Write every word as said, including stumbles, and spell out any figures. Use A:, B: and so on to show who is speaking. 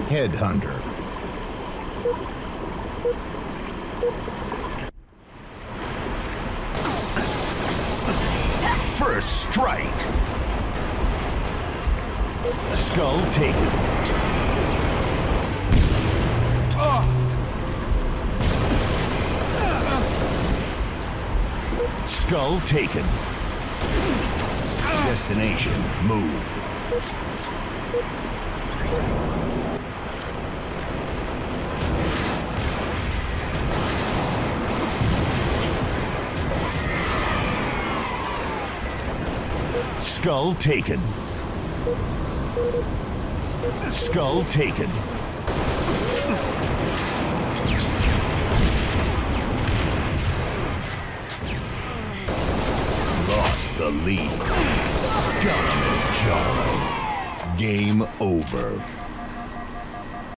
A: Headhunter. First strike. Skull taken. Skull taken. Destination moved. Skull taken. Skull taken. Lost the lead. Skeleton Jaw. Game over.